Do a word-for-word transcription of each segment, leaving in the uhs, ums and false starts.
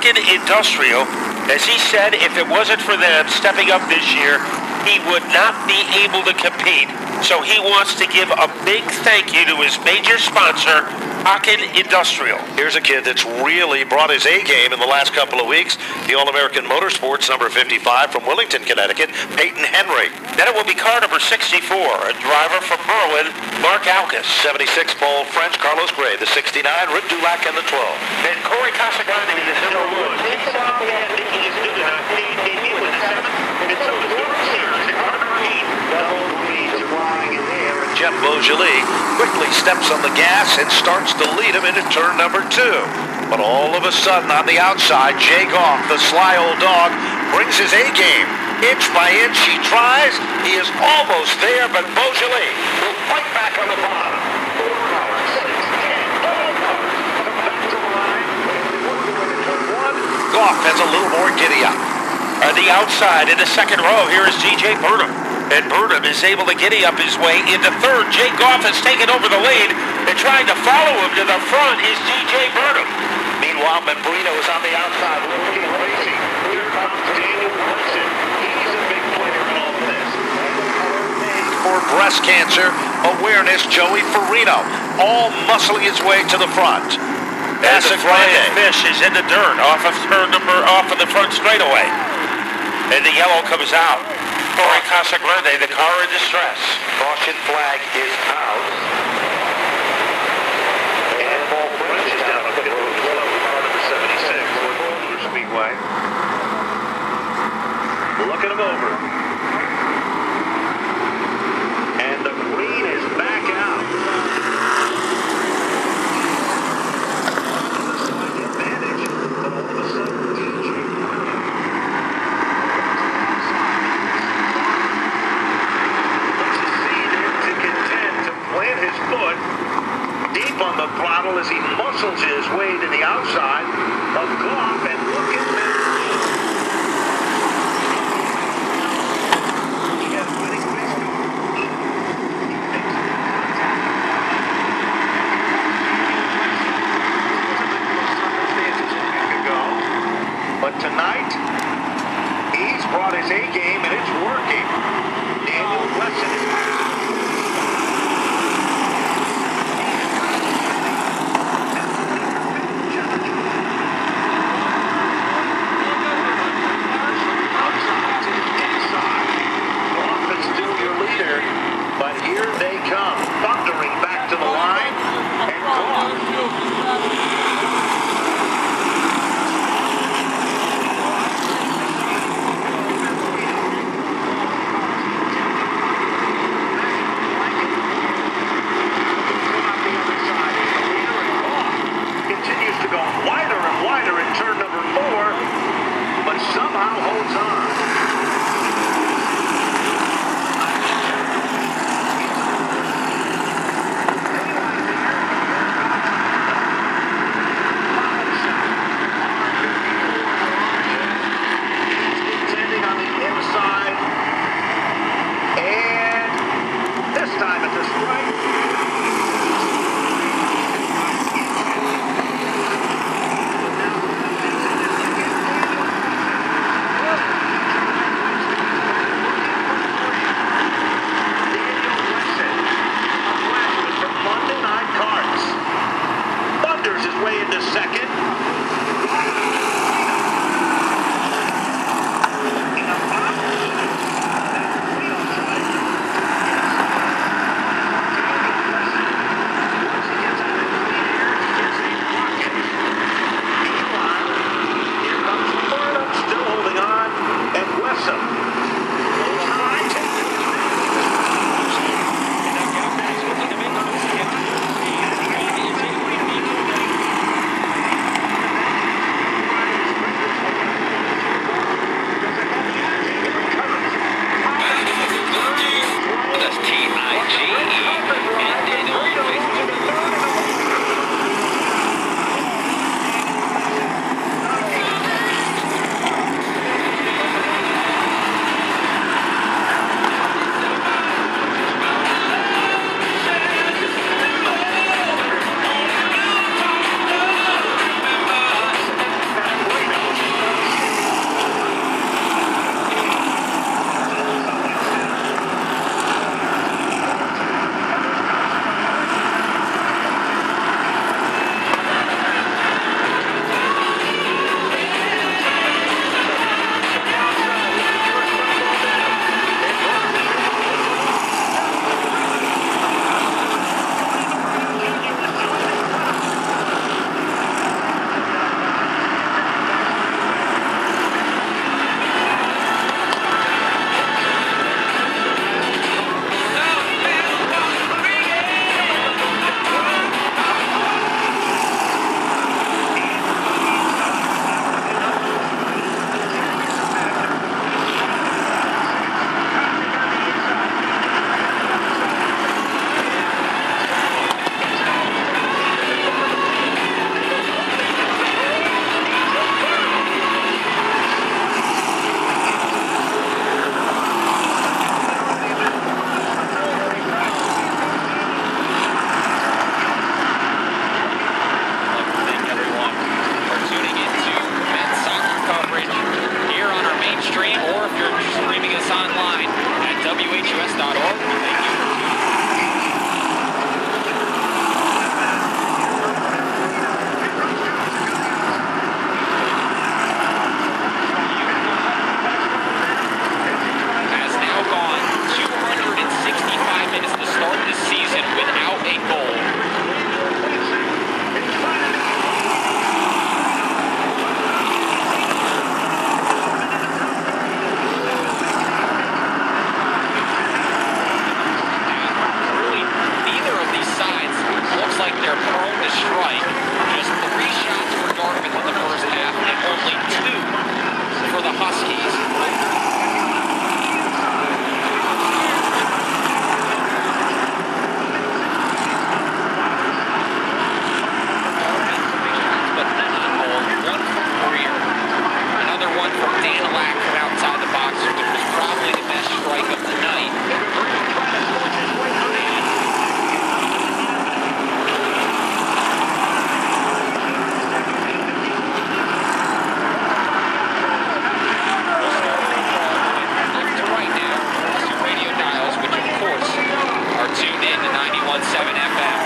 Hawken Industrial. As he said, if it wasn't for them stepping up this year, he would not be able to compete. So he wants to give a big thank you to his major sponsor, Hawken Industrial. Here's a kid that's really brought his A game in the last couple of weeks. The All-American Motorsports number fifty-five from Willington, Connecticut, Peyton Henry. Then it will be car number sixty-four, a driver from Berlin, Mark Alkus. seventy-six, Paul French, Carlos Gray. The sixty-nine, Rick Dulac, and the twelve. Then Corey Casagrande in the silver wood. Takes it off the end. He is doing a debut in the seventh. And so is Warren Sears in car number eight. Double lead is flying in the air. Jeff Beaujolais quickly steps on the gas and starts to lead him into turn number two. But all of a sudden on the outside, Jay Goff, the sly old dog, brings his A game. Inch by inch he tries. He is almost there, but Beaujolais will fight back on the bottom. Four cars, six, ten, double cars. Come back to the line. One. Goff has a little more giddy up. On the outside in the second row, here is T J Burnham. And Burnham is able to giddy up his way into third. Jay Goff has taken over the lead. And trying to follow him to the front is T J Burnham. Meanwhile, Membrino is on the outside looking racing. Here comes Daniel Woodson. He's a big player in all this. For breast cancer awareness, Joey Farino, all muscling his way to the front. As the Flying Fish is in the dirt off of turn number off of the front straightaway. And the yellow comes out. Corey Casagrande, the car in distress. Caution flag is out. And Paul French is down on the road. Car number seventy-six. Motor Speedway. Looking him over. And the green is back out. Advantage, but all of a sudden, T J plant his foot deep on the throttle as he muscles his way to the outside of Goff, and look at that. He has winning pace. But tonight, he's brought his A game and it's working. Daniel Wesson is mainstream or if you're streaming us online at W H U S dot org. Thank you. Has now gone two hundred sixty-five minutes to start this season without a goal. Like they're prone to strike. Just three shots for Dartmouth in the first half and only two for the Huskies. But not all. One from Greer. Another one from Danilak from outside the box, which was probably the best strike of the night. Tuned in to ninety-one point seven F M.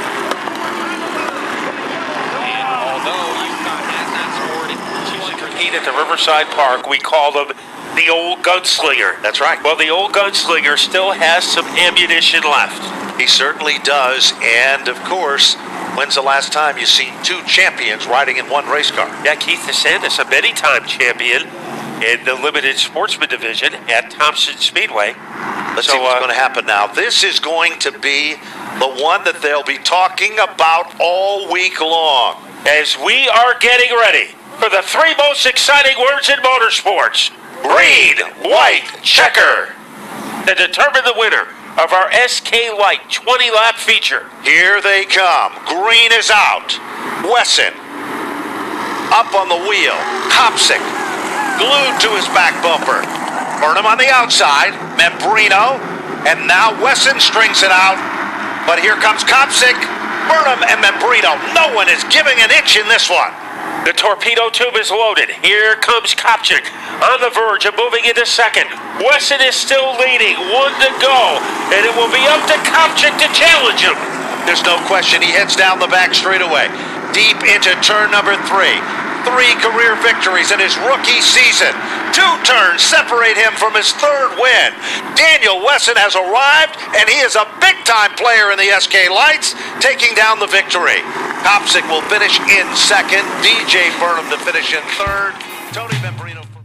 And although UConn has not scored two hundred Heat at the Riverside Park, we call him the old gunslinger. That's right. Well, the old gunslinger still has some ammunition left. He certainly does. And, of course, when's the last time you've seen two champions riding in one race car? Yeah, Keith DeSantis, a many-time champion in the limited sportsman division at Thompson Speedway. Let's so, see what's uh, going to happen now. This is going to be the one that they'll be talking about all week long. As we are getting ready for the three most exciting words in motorsports, green, white, checker, to determine the winner of our S K Light twenty lap feature. Here they come. Green is out. Wesson up on the wheel. Kopsick glued to his back bumper. Burnham on the outside, Membrino, and now Wesson strings it out. But here comes Kopsick, Burnham, and Membrino. No one is giving an inch in this one. The torpedo tube is loaded. Here comes Kopsick on the verge of moving into second. Wesson is still leading, one to go, and it will be up to Kopsick to challenge him. There's no question he heads down the back straightaway, deep into turn number three. Three career victories in his rookie season. Two turns separate him from his third win. Daniel Wesson has arrived, and he is a big-time player in the S K Lights, taking down the victory. Kopsick will finish in second. D J Burnham to finish in third. Tony Membrino.